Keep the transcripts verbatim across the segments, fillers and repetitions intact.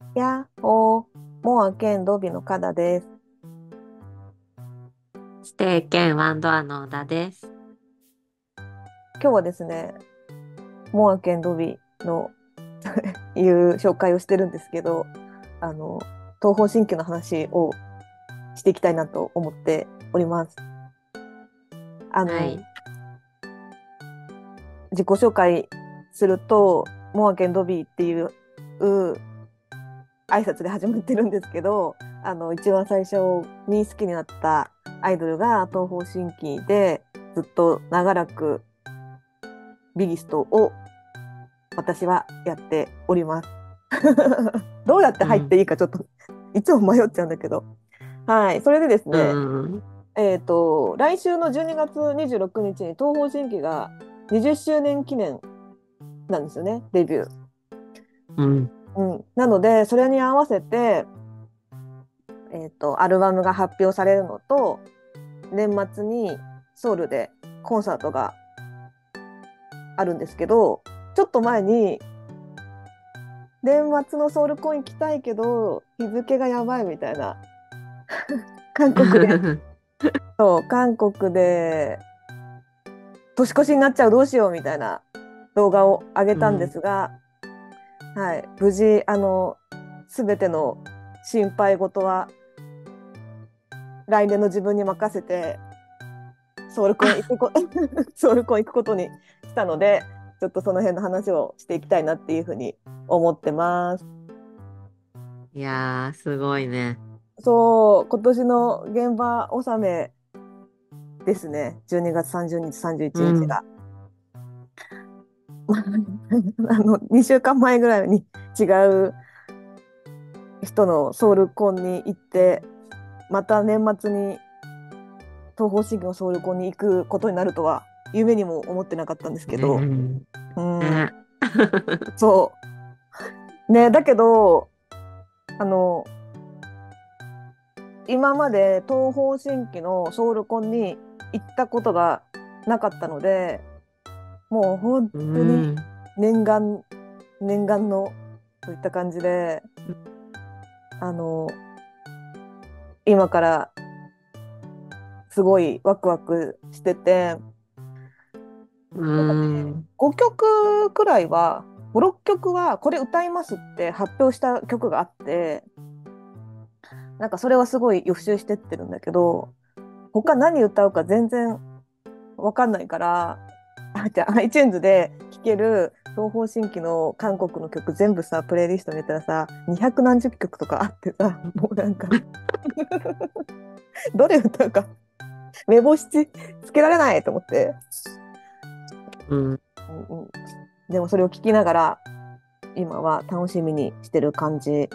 やっほー、モア兼ドビのカダです。 ステー兼ワンドアの小田です。 今日はですね、モア兼ドビのいう紹介をしてるんですけど、あの、東方神起の話をしていきたいなと思っております。あの、 はい。 自己紹介すると、モア兼ドビっていう挨拶で始まってるんですけど、あの、一番最初に好きになったアイドルが東方神起で、ずっと長らくビリストを私はやっております。どうやってうん。 入っていいかちょっといつも迷っちゃうんだけど。はい。それでですうね、 ん。 えっと、来週のじゅうにがつにじゅうろくにちにちに東方神起がにじゅっしゅうねん記念なんですよね、デビュー。 うん。 うん。なので、それに合わせて、えっと、アルバムが発表されるのと、年末にソウルでコンサートがあるんですけど、ちょっと前に年末のソウルコイン来たいけど日付がやばいみたいな、韓国で、そう韓国で年越しになっちゃうどうしようみたいな動画を上げたんでうん。 すが、はい、無事あの全ての心配事は来年の自分に任せてソウルコイン行くこソウルコイン行くことにしたので、ちょっとその辺の話をしていきたいなっていうふうに思ってます。 いやー、すごいね。 そう、今年の現場納めですね。じゅうにがつさんじゅうにち、31 うん。 日が。あの、にしゅうかんまえぐらいに違う人のソウルコンに行って、また年末に東方神起のソウルコンに行くことになるとは、夢にも思ってなかったんですけねど、うん、 え。ね。 そう。ね、だけど、あの、今まで東方神起のソウルコンに行ったことがなかったので、もう本う当にん。 念願、念願のといった感じで、あの、今からすごいワクワクしてて、 うなんかね、 ん。 ごきょくくらいは、ご、ろっきょくはこれ歌いますって発表した曲があって、なんかそれはすごい予習してってるんだけど、他何歌うか全然わかんないから、あ、じゃあ iTunes で聴ける東方神起の韓国の曲全部さ、プレイリストに入れたらさ、にひゃく何十曲とかあってさ、もうなんかどれ歌うか目星つけられないと思って、 うん。 うんうん、でもそれを聞きながら今は楽しみにしてる感じ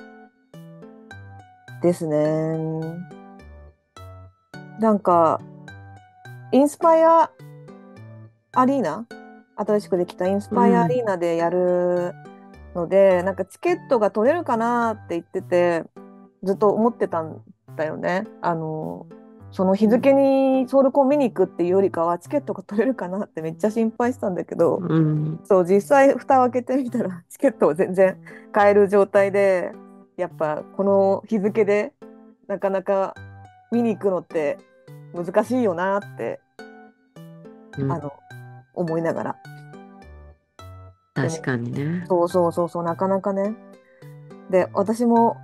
ですね。なんかインスパイアアリーナ、新しくできたインスパイアアリうん。 ーナでやるので、なんかチケットが取れるかなって言ってて、ずっと思ってたんだよね。あの、その日付にソウルコン見に行くっていうよりかは、チケットが取れるかなってめっちゃ心配したんだけど、 うん。 そう、実際蓋を開けてみたら、チケットを全然買える状態で、やっぱこの日付でなかなか見に行くのって難しいよなって、 うん。 あの、思いながら。でも、 確かにね。 そうそうそうそう、なかなかね。で、私も、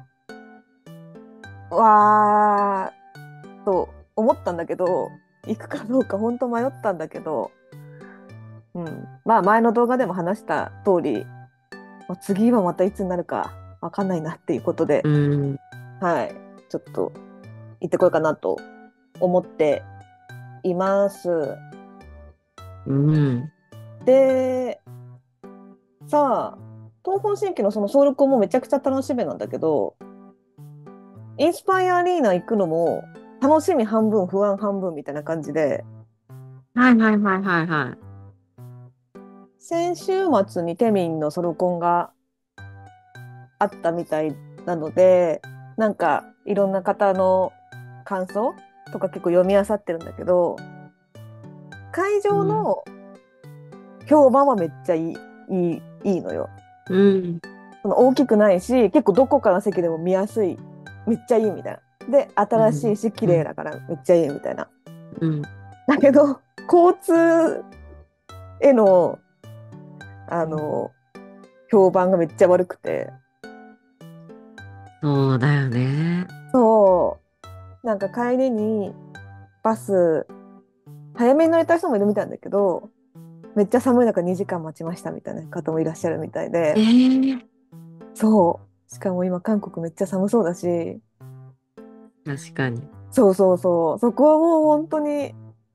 わーと思ったんだけど、行くかどうか本当迷ったんだけど、うん。まあ前の動画でも話した通り、まあ次はまたいつになるかわかんないなっていうことで、 うん。 はい。ちょっと行ってこようかなと思っています。 うん。 で、さあ、東方神起のそのソウルコンもめちゃくちゃ楽しみなんだけど、インスパイアアリーナ行くのも楽しみ半分、不安半分みたいな感じで、 はいはいはいはいはい。 先週末にテミンのソロコンがあったみたいなので、なんかいろんな方の感想とか結構読み漁ってるんだけど、会うん。 場の評判はめっちゃいい、いい、いいのよ。 うん。 その大きくないし、結構どこかの席でも見やすい、めっちゃいいみたいな。で、新しいし綺麗だからめっちゃいいみたいな。 うん。 だけど交通へのあの評判がめっちゃ悪くて、 そうだよね。 そうなんか帰りにバス早めに乗れた人もいるみたいなんだけど、めっちゃ寒い中にじかん待ちましたみたいな方もいらっしゃるみたいで、 ええ、 そうしかも今韓国めっちゃ寒そうだし、 確かに。 そうそうそう、そこはもう本当に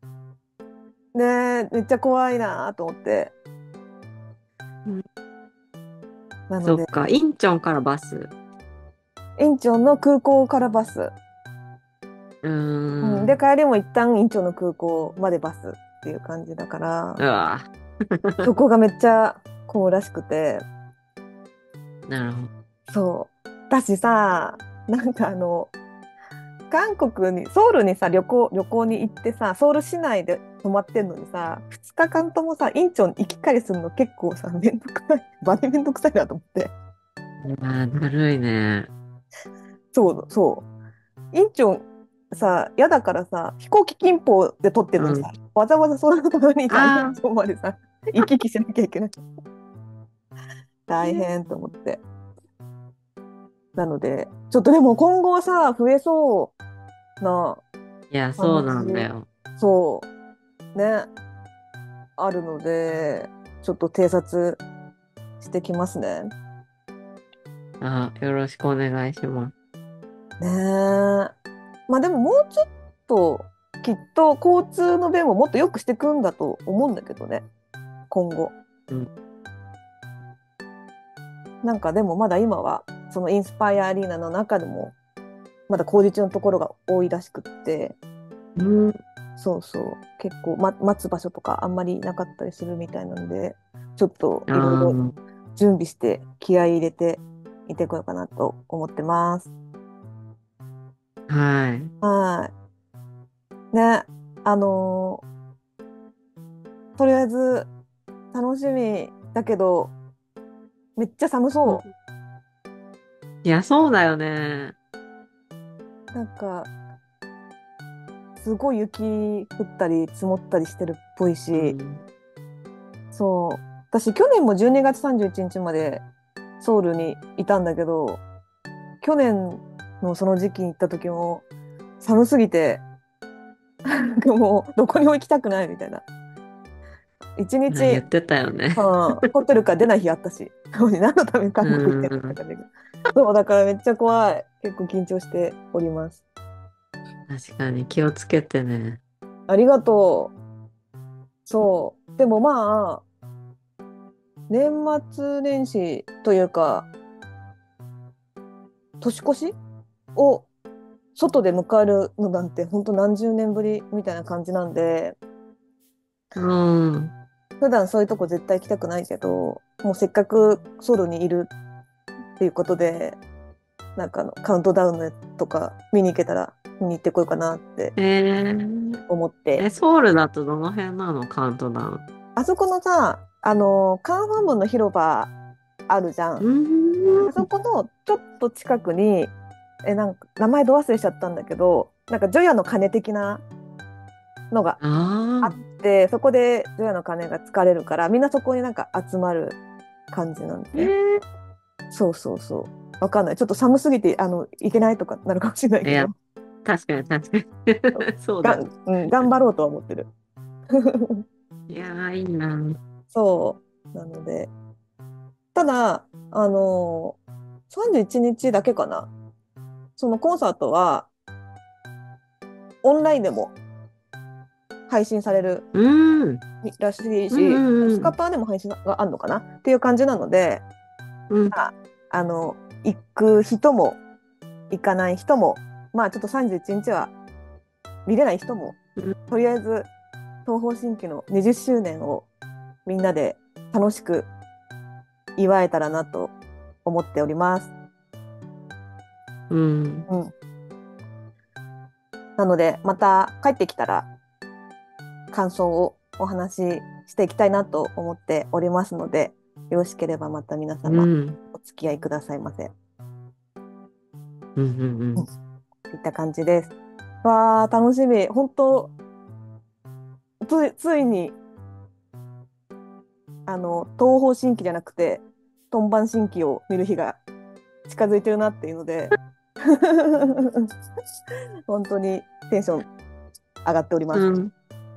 ねめっちゃ怖いなと思って、 うん、 なのでそっか、インチョンからバス。 インチョンの空港からバス、 うーうん、でん。 帰りも一旦インチョンの空港までバスっていう感じだから、 うわ。 そこがめっちゃ混むらしくて、 なるほど。 そうだしさ、なんかあの韓国にソウルにさ旅行旅行に行ってさ、ソウル市内で泊まってんのにさ、ふつかかんともさインチョン行き帰りするの結構さめんどくさい、バネめんどくさいなと思って。 いやー、だるいね。 そうそうインチョンさ嫌だからさ、飛行機近郊で撮ってるのにさ、 うん。 わざわざそのためにさインあチョンまでさ行き来しなきゃいけない、大あ。 変と思って。なのでちょっとでも今後はさ増えそうないや、そう感なんだじ、 よ。 そうね、あるので、ちょっと偵察してきますね。 あ、よろしくお願いします。 ねえ。まあでももうちょっときっと交通の便ももっと良くしていくんだと思うんだけどね、今後。 うん。 なんかでもまだ今はそのインスパイアアリーナの中でもまだ工事中のところが多いらしくって、 うん。 そうそう結構、ま、待つ場所とかあんまりなかったりするみたいなので、ちょっといろいろあ準備して気合い入れていってこようかなと思ってます。 あ、はい。 はい。ね、あのーとりあえず楽しみだけど、めっちゃ寒そうん、いや、そうだよね。 う。なんか、すごい雪降ったり積もったりしてるっぽいし、 うん。 そう。私、去年もじゅうにがつさんじゅういちにちまでソウルにいたんだけど、去年のその時期に行った時も寒すぎて、なんかもうどこにも行きたくないみたいな。一あ、言日、 ってたよね。 うん、ホテルから出ない日あったし、何のために韓う国行ってんのってん。 感じだけど。そう、だからめっちゃ怖い。結構緊張しております。 確かに気をつけてね。 ありがとう。そう。でもまあ、年末年始というか、年越しを外で迎えるのなんて本当何十年ぶりみたいな感じなんで、 うん。 普段そういうとこ絶対行きたくないけど、もうせっかくソウルにいるっていうことで、なんかあのカウントダウンのやつとか見に行けたら見に行ってこようかなってえー、 思って。 え、ソウルだとどの辺なのカウントダウン？ あそこのさ、あの、カンファンムンの広場あるじゃうん。あそーん。 このちょっと近くに、え、なんか名前ど忘れしちゃったんだけど、なんか除夜の鐘的なのがあっあて、そこで除夜の鐘が疲れるから、みんなそこになんか集まる感じなんですあ。えね。 ー、 そうそうそう。わかんない。ちょっと寒すぎて、あの、行けないとかなるかもしれないいや、 けど、 確かに確かに。そうだよ。 がん、うん、頑張ろうとは思ってる。 いやー、いいな。 そう。なので、ただ、あのー、さんじゅういちにちだけかな。そのコンサートはオンラインでも配信されるうーん。 らしいうんし、スうんうん。 カパーでも配信があるのかなっていう感じなので、 うん。 まあ、あの、行く人も行かない人も、まあちょっとさんじゅういちにちは見れない人も、 うん。 とりあえず東方神起のにじゅっしゅうねんをみんなで楽しく祝えたらなと思っております。 うん。 うん。なので、また帰ってきたら感想をお話ししていきたいなと思っておりますので、よろしければまた皆様うん。 付き合いくださいませ。 うんうんううん、 ん。 といった感じです。わあ、楽しみ。本当、つい、ついに、あの、東方神起じゃなくて、トンバン神起を見る日が近づいてるなっていうので、本当にテンション上がっております。 うん。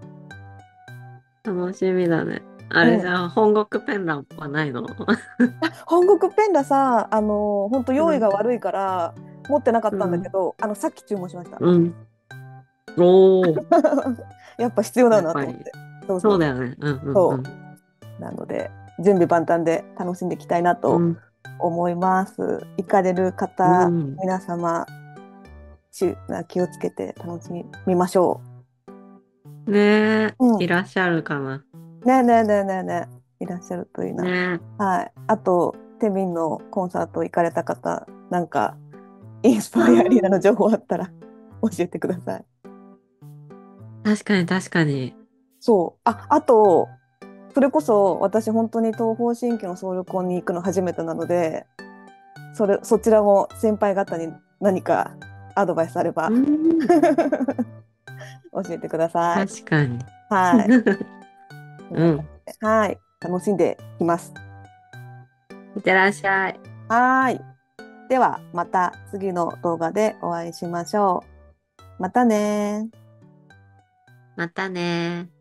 楽しみだね。あうん。 れじゃあ、本国ペンダントはないの？ 本国ペンダさ、あの、本当用意うん。 が悪いから持ってなかったんだけうん。 ど、あの、さっき注文しました。 うん。おー。 やっぱ必要だやっぱり。 なと思って。そうそうそそうだよね。うんうう。そんうん。 う。なので、準備万端で楽しんでいきたいなとうん。 思います。行かれるう方、 ん。 皆様、ち気をつけて楽しみましょねえ、 う。うん。 いらっしゃるかな。 ねえねえねえねえねえ、いらっしゃるといいな。 ねはい。あと、テミンのコンサート行かれた方、なんか、インスえ。あパイアリーナのあ、 情報あったら教えてください。 確かに確かに。 そう。あ、あと、それこそ私本当に東方神起の総力に行くの初めてなので、それ、そちらも先輩方に何かアドバイスあればうん。 教えてください。 確かに。 はい。こんな感うん。 じで、はい。楽しんできます。 いってらっしゃい。 はい。では、また次の動画でお会いしましょう。またねー。 またね。